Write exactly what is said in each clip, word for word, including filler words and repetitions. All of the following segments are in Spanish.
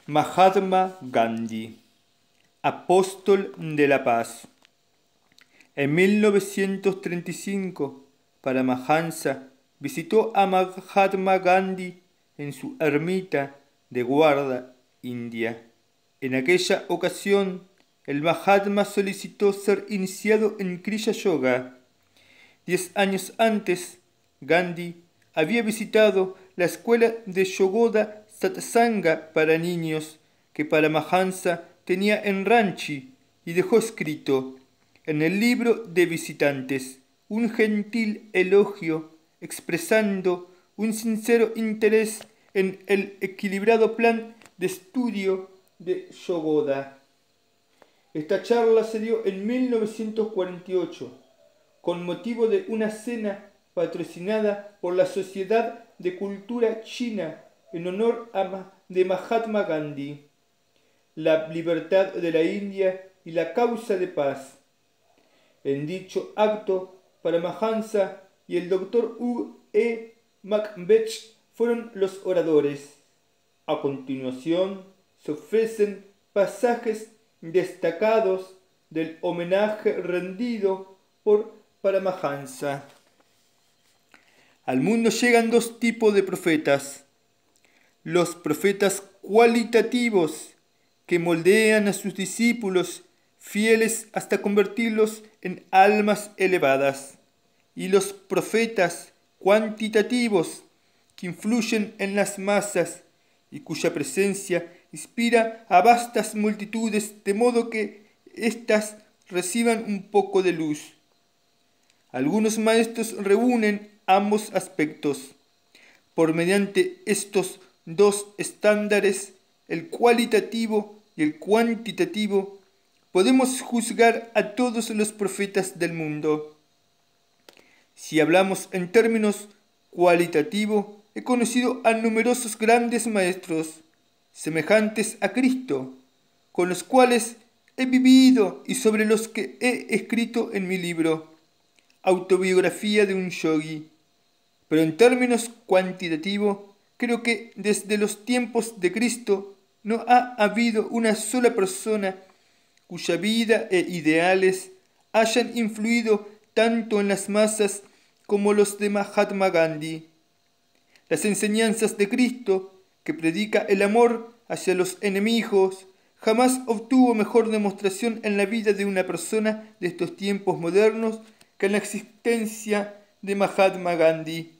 Mahatma Gandhi, apóstol de la paz. En mil novecientos treinta y cinco, Paramahansa visitó a Mahatma Gandhi en su ermita de Guarda, India. En aquella ocasión, el Mahatma solicitó ser iniciado en Kriya Yoga. Diez años antes, Gandhi había visitado la escuela de Yogoda Satsanga para niños que Paramahansa tenía en Ranchi y dejó escrito en el libro de visitantes un gentil elogio expresando un sincero interés en el equilibrado plan de estudio de Yogoda. Esta charla se dio en mil novecientos cuarenta y ocho con motivo de una cena patrocinada por la Sociedad de Cultura China en honor a de Mahatma Gandhi, la libertad de la India y la causa de paz. En dicho acto, Paramahansa y el doctor U E Macbeth fueron los oradores. A continuación, se ofrecen pasajes destacados del homenaje rendido por Paramahansa. Al mundo llegan dos tipos de profetas: los profetas cualitativos, que moldean a sus discípulos fieles hasta convertirlos en almas elevadas, y los profetas cuantitativos, que influyen en las masas y cuya presencia inspira a vastas multitudes de modo que éstas reciban un poco de luz. Algunos maestros reúnen ambos aspectos. Por mediante estos dos estándares, el cualitativo y el cuantitativo, podemos juzgar a todos los profetas del mundo. Si hablamos en términos cualitativos, he conocido a numerosos grandes maestros, semejantes a Cristo, con los cuales he vivido y sobre los que he escrito en mi libro, Autobiografía de un Yogi. Pero en términos cuantitativos, creo que desde los tiempos de Cristo no ha habido una sola persona cuya vida e ideales hayan influido tanto en las masas como los de Mahatma Gandhi. Las enseñanzas de Cristo, que predica el amor hacia los enemigos, jamás obtuvo mejor demostración en la vida de una persona de estos tiempos modernos que en la existencia de Mahatma Gandhi.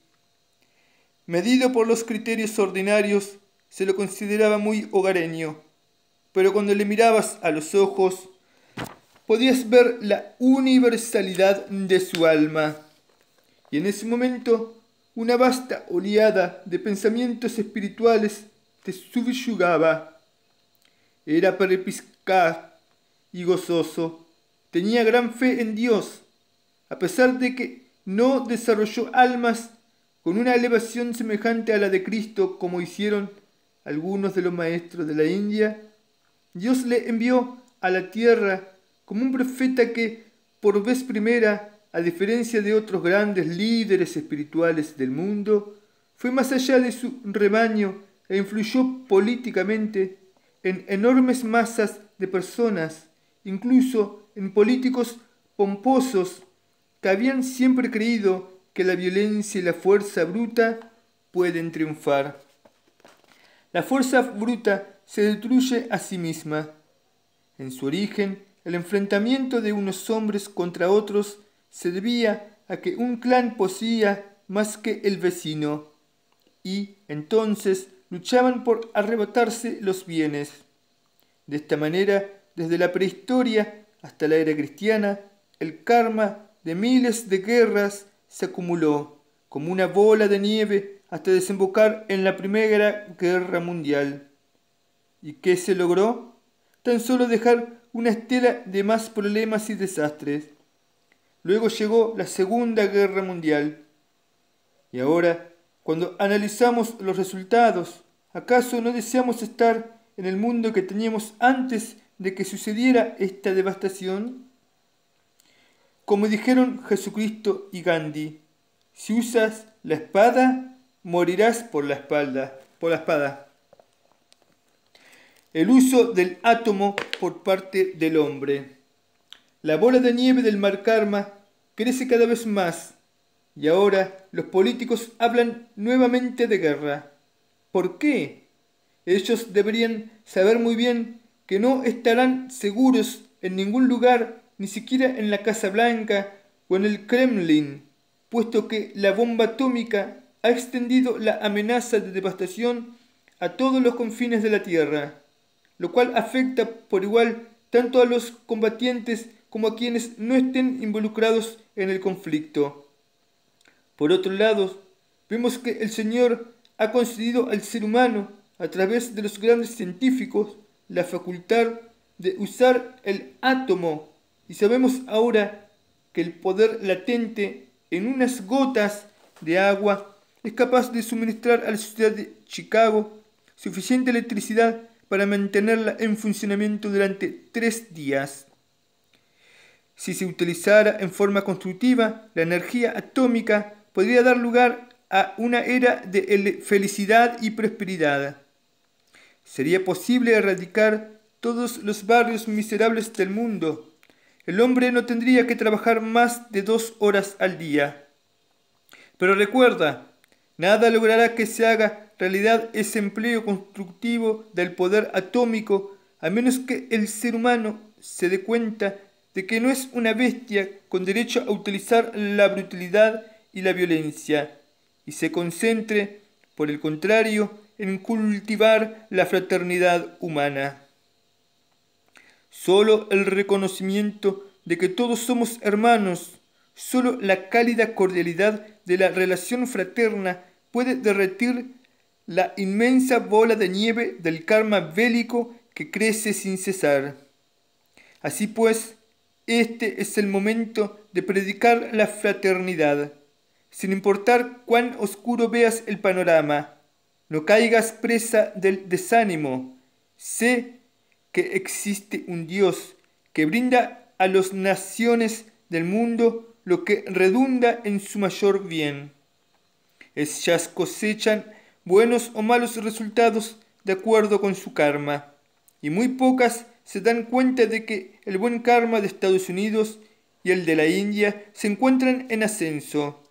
Medido por los criterios ordinarios, se lo consideraba muy hogareño, pero cuando le mirabas a los ojos, podías ver la universalidad de su alma. Y en ese momento, una vasta oleada de pensamientos espirituales te subyugaba. Era perspicaz y gozoso, tenía gran fe en Dios, a pesar de que no desarrolló almas con una elevación semejante a la de Cristo como hicieron algunos de los maestros de la India. Dios le envió a la tierra como un profeta que, por vez primera, a diferencia de otros grandes líderes espirituales del mundo, fue más allá de su rebaño e influyó políticamente en enormes masas de personas, incluso en políticos pomposos que habían siempre creído que la violencia y la fuerza bruta pueden triunfar. La fuerza bruta se destruye a sí misma. En su origen, el enfrentamiento de unos hombres contra otros se debía a que un clan poseía más que el vecino, y entonces luchaban por arrebatarse los bienes. De esta manera, desde la prehistoria hasta la era cristiana, el karma de miles de guerras se acumuló como una bola de nieve hasta desembocar en la Primera Guerra Mundial. ¿Y qué se logró? Tan solo dejar una estela de más problemas y desastres. Luego llegó la Segunda Guerra Mundial. Y ahora, cuando analizamos los resultados, ¿acaso no deseamos estar en el mundo que teníamos antes de que sucediera esta devastación? Como dijeron Jesucristo y Gandhi, si usas la espada, morirás por la espalda, por la espada. el uso del átomo por parte del hombre. La bola de nieve del Mar Karma crece cada vez más y ahora los políticos hablan nuevamente de guerra. ¿Por qué? Ellos deberían saber muy bien que no estarán seguros en ningún lugar, ni siquiera en la Casa Blanca o en el Kremlin, puesto que la bomba atómica ha extendido la amenaza de devastación a todos los confines de la Tierra, lo cual afecta por igual tanto a los combatientes como a quienes no estén involucrados en el conflicto. Por otro lado, vemos que el Señor ha concedido al ser humano, a través de los grandes científicos, la facultad de usar el átomo, y sabemos ahora que el poder latente en unas gotas de agua es capaz de suministrar a la ciudad de Chicago suficiente electricidad para mantenerla en funcionamiento durante tres días. Si se utilizara en forma constructiva, la energía atómica podría dar lugar a una era de felicidad y prosperidad. Sería posible erradicar todos los barrios miserables del mundo. El hombre no tendría que trabajar más de dos horas al día. Pero recuerda, nada logrará que se haga realidad ese empleo constructivo del poder atómico, a menos que el ser humano se dé cuenta de que no es una bestia con derecho a utilizar la brutalidad y la violencia, y se concentre, por el contrario, en cultivar la fraternidad humana. Solo el reconocimiento de que todos somos hermanos, solo la cálida cordialidad de la relación fraterna puede derretir la inmensa bola de nieve del karma bélico que crece sin cesar. Así pues, este es el momento de predicar la fraternidad, sin importar cuán oscuro veas el panorama. No caigas presa del desánimo. Sé que existe un Dios que brinda a las naciones del mundo lo que redunda en su mayor bien. Ellas cosechan buenos o malos resultados de acuerdo con su karma, y muy pocas se dan cuenta de que el buen karma de Estados Unidos y el de la India se encuentran en ascenso.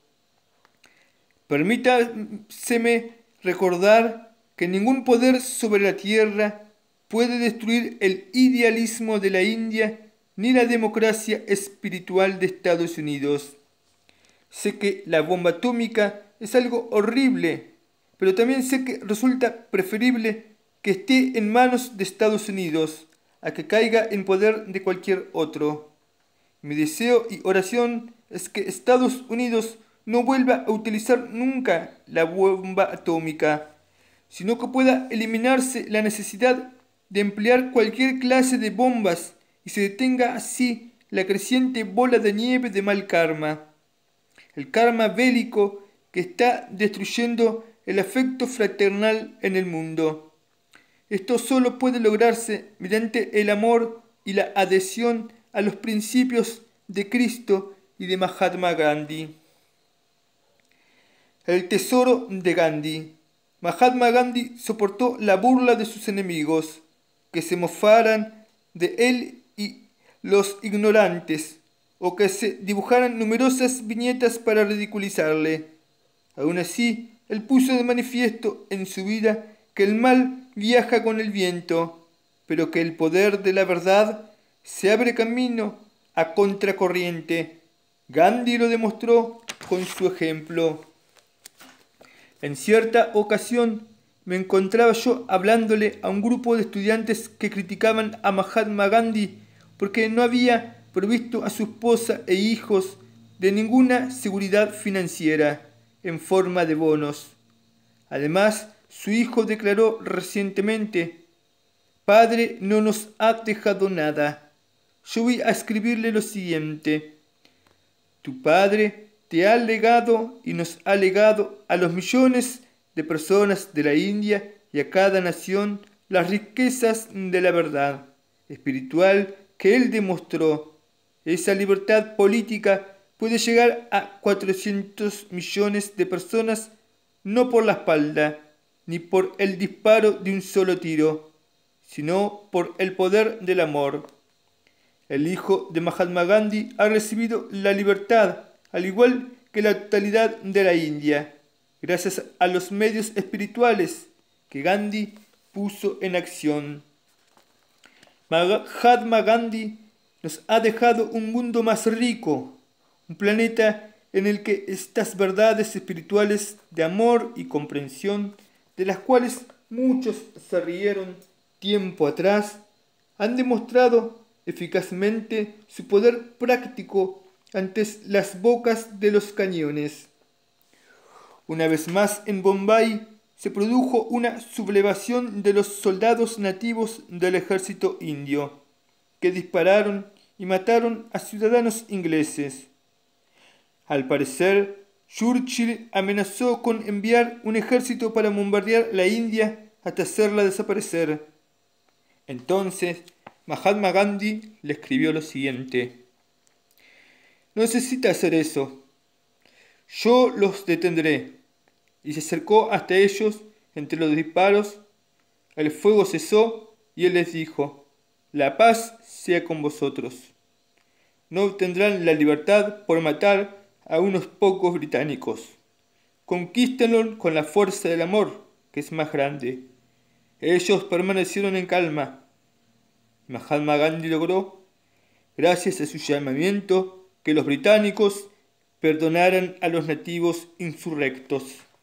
Permítaseme recordar que ningún poder sobre la tierra puede destruir el idealismo de la India ni la democracia espiritual de Estados Unidos. Sé que la bomba atómica es algo horrible, pero también sé que resulta preferible que esté en manos de Estados Unidos a que caiga en poder de cualquier otro. Mi deseo y oración es que Estados Unidos no vuelva a utilizar nunca la bomba atómica, sino que pueda eliminarse la necesidad de emplear cualquier clase de bombas y se detenga así la creciente bola de nieve de mal karma, el karma bélico que está destruyendo el afecto fraternal en el mundo. Esto solo puede lograrse mediante el amor y la adhesión a los principios de Cristo y de Mahatma Gandhi. El tesoro de Gandhi. Mahatma Gandhi soportó la burla de sus enemigos, que se mofaran de él y los ignorantes, o que se dibujaran numerosas viñetas para ridiculizarle. Aún así, él puso de manifiesto en su vida que el mal viaja con el viento, pero que el poder de la verdad se abre camino a contracorriente. Gandhi lo demostró con su ejemplo. En cierta ocasión me encontraba yo hablándole a un grupo de estudiantes que criticaban a Mahatma Gandhi porque no había provisto a su esposa e hijos de ninguna seguridad financiera en forma de bonos. Además, su hijo declaró recientemente: «Padre, no nos ha dejado nada. Yo voy a escribirle lo siguiente. Tu padre te ha legado y nos ha legado a los millones de personas de la India y a cada nación las riquezas de la verdad espiritual que él demostró. Esa libertad política puede llegar a cuatrocientos millones de personas, no por la espalda, ni por el disparo de un solo tiro, sino por el poder del amor. El hijo de Mahatma Gandhi ha recibido la libertad, al igual que la totalidad de la India, gracias a los medios espirituales que Gandhi puso en acción. Mahatma Gandhi nos ha dejado un mundo más rico, un planeta en el que estas verdades espirituales de amor y comprensión, de las cuales muchos se rieron tiempo atrás, han demostrado eficazmente su poder práctico ante las bocas de los cañones. Una vez más en Bombay se produjo una sublevación de los soldados nativos del ejército indio, que dispararon y mataron a ciudadanos ingleses. Al parecer, Churchill amenazó con enviar un ejército para bombardear la India hasta hacerla desaparecer. Entonces, Mahatma Gandhi le escribió lo siguiente: «No necesita hacer eso. Yo los detendré». Y se acercó hasta ellos entre los disparos. El fuego cesó y él les dijo: «La paz sea con vosotros. No obtendrán la libertad por matar a unos pocos británicos. Conquístenlo con la fuerza del amor, que es más grande». Ellos permanecieron en calma. Mahatma Gandhi logró, gracias a su llamamiento, que los británicos perdonaran a los nativos insurrectos.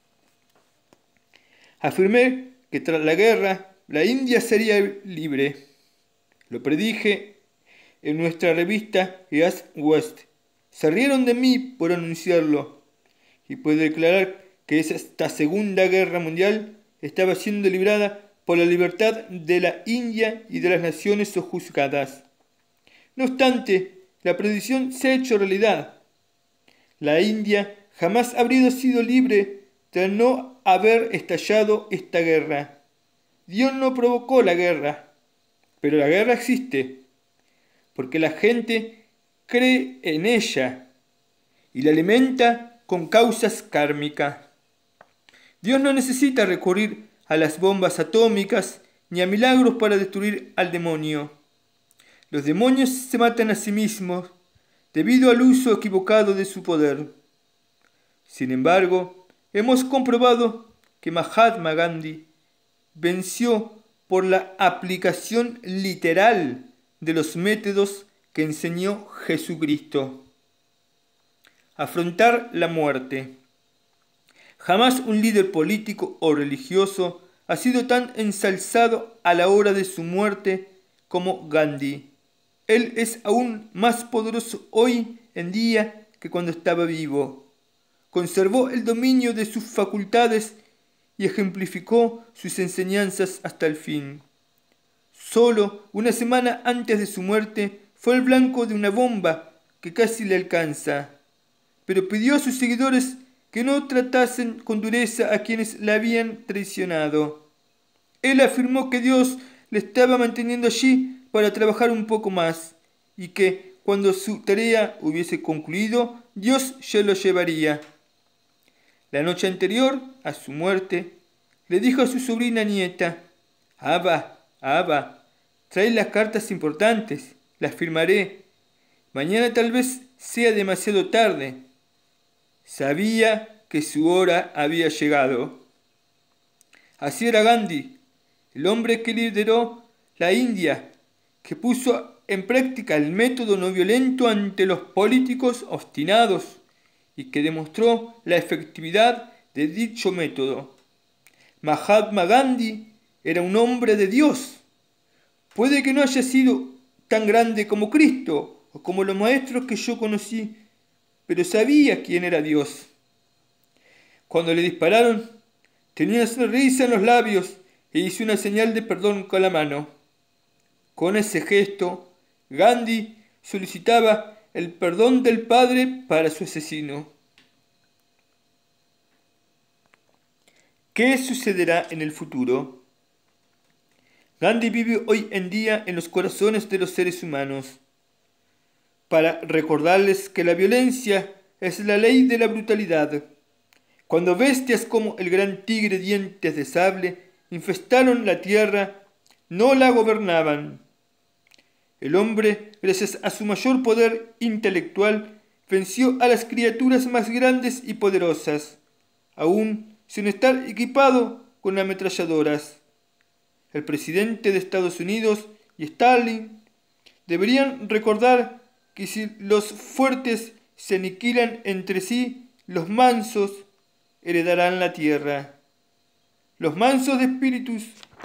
Afirmé que tras la guerra la India sería libre. Lo predije en nuestra revista East West. Se rieron de mí por anunciarlo, y puedo declarar que esta Segunda Guerra Mundial estaba siendo librada por la libertad de la India y de las naciones sojuzgadas. No obstante, la predicción se ha hecho realidad. La India jamás habría sido libre tras no haber estallado esta guerra. Dios no provocó la guerra, pero la guerra existe, porque la gente cree en ella y la alimenta con causas kármicas. Dios no necesita recurrir a las bombas atómicas ni a milagros para destruir al demonio. Los demonios se matan a sí mismos debido al uso equivocado de su poder. Sin embargo, hemos comprobado que Mahatma Gandhi venció por la aplicación literal de los métodos que enseñó Jesucristo. Afrontar la muerte. Jamás un líder político o religioso ha sido tan ensalzado a la hora de su muerte como Gandhi. Él es aún más poderoso hoy en día que cuando estaba vivo. Conservó el dominio de sus facultades y ejemplificó sus enseñanzas hasta el fin. Solo una semana antes de su muerte fue el blanco de una bomba que casi le alcanza, pero pidió a sus seguidores que no tratasen con dureza a quienes la habían traicionado. Él afirmó que Dios le estaba manteniendo allí para trabajar un poco más, y que cuando su tarea hubiese concluido, Dios ya lo llevaría. La noche anterior a su muerte, le dijo a su sobrina nieta: «Abba, Abba, trae las cartas importantes, las firmaré. Mañana tal vez sea demasiado tarde». Sabía que su hora había llegado. Así era Gandhi, el hombre que lideró la India, que puso en práctica el método no violento ante los políticos obstinados y que demostró la efectividad de dicho método. Mahatma Gandhi era un hombre de Dios. Puede que no haya sido tan grande como Cristo o como los maestros que yo conocí, pero sabía quién era Dios. Cuando le dispararon, tenía una sonrisa en los labios e hizo una señal de perdón con la mano. Con ese gesto, Gandhi solicitaba el perdón del Padre para su asesino. ¿Qué sucederá en el futuro? Gandhi vive hoy en día en los corazones de los seres humanos, para recordarles que la violencia es la ley de la brutalidad. Cuando bestias como el gran tigre dientes de sable infestaron la tierra, no la gobernaban. El hombre, gracias a su mayor poder intelectual, venció a las criaturas más grandes y poderosas, aún sin estar equipado con ametralladoras. El presidente de Estados Unidos y Stalin deberían recordar que si los fuertes se aniquilan entre sí, los mansos heredarán la tierra. Los mansos de espíritus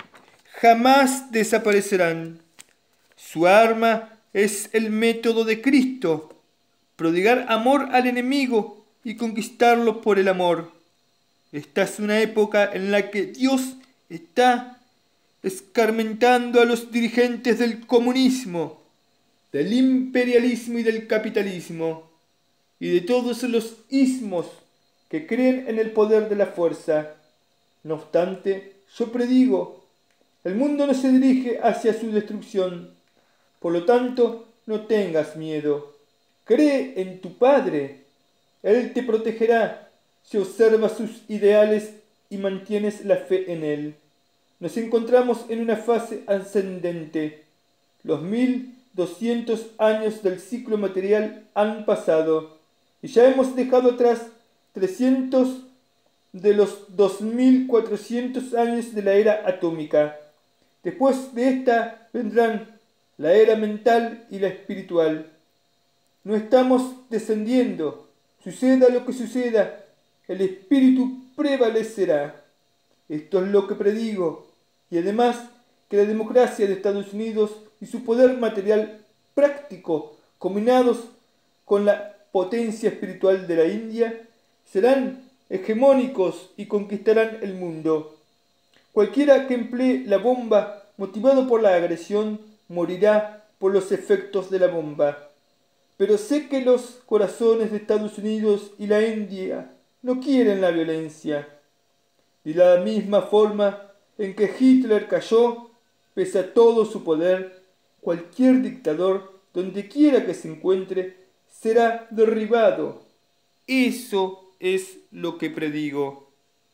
jamás desaparecerán. Su arma es el método de Cristo, prodigar amor al enemigo y conquistarlo por el amor. Esta es una época en la que Dios está escarmentando a los dirigentes del comunismo, del imperialismo y del capitalismo, y de todos los ismos que creen en el poder de la fuerza. No obstante, yo predigo, el mundo no se dirige hacia su destrucción. Por lo tanto, no tengas miedo. Cree en tu Padre. Él te protegerá si observas sus ideales y mantienes la fe en Él. Nos encontramos en una fase ascendente. Los mil doscientos años del ciclo material han pasado y ya hemos dejado atrás trescientos de los dos mil cuatrocientos años de la era atómica. Después de esta vendrán la era mental y la espiritual. No estamos descendiendo. Suceda lo que suceda, el espíritu prevalecerá. Esto es lo que predigo. Y además que la democracia de Estados Unidos y su poder material práctico, combinados con la potencia espiritual de la India, serán hegemónicos y conquistarán el mundo. Cualquiera que emplee la bomba motivado por la agresión morirá por los efectos de la bomba. Pero sé que los corazones de Estados Unidos y la India no quieren la violencia. De la misma forma en que Hitler cayó, pese a todo su poder, cualquier dictador, donde quiera que se encuentre, será derribado. Eso es lo que predigo.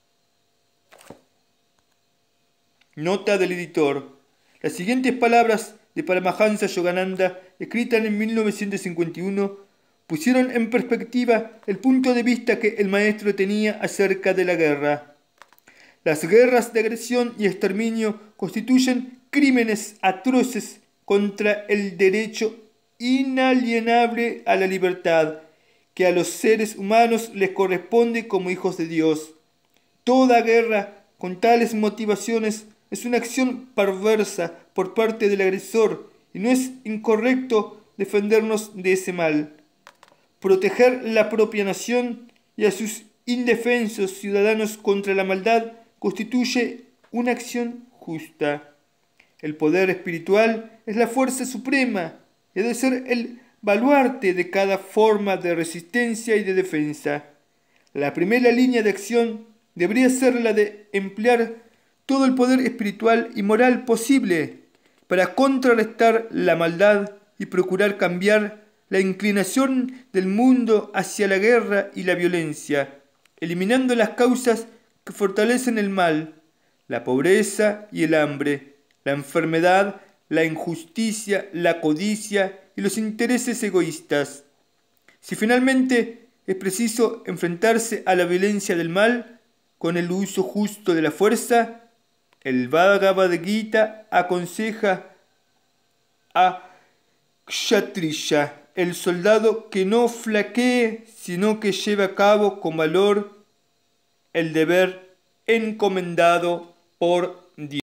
Nota del editor. Las siguientes palabras de Paramahansa Yogananda, escritas en mil novecientos cincuenta y uno, pusieron en perspectiva el punto de vista que el maestro tenía acerca de la guerra. Las guerras de agresión y exterminio constituyen crímenes atroces contra el derecho inalienable a la libertad, que a los seres humanos les corresponde como hijos de Dios. Toda guerra con tales motivaciones es una acción perversa por parte del agresor y no es incorrecto defendernos de ese mal. Proteger la propia nación y a sus indefensos ciudadanos contra la maldad constituye una acción justa. El poder espiritual es la fuerza suprema y debe ser el baluarte de cada forma de resistencia y de defensa. La primera línea de acción debería ser la de emplear todo el poder espiritual y moral posible para contrarrestar la maldad y procurar cambiar la inclinación del mundo hacia la guerra y la violencia, eliminando las causas que fortalecen el mal, la pobreza y el hambre, la enfermedad, la injusticia, la codicia y los intereses egoístas. Si finalmente es preciso enfrentarse a la violencia del mal con el uso justo de la fuerza, el Bhagavad Gita aconseja a Kshatriya, el soldado, que no flaquee, sino que lleve a cabo con valor el deber encomendado por Dios.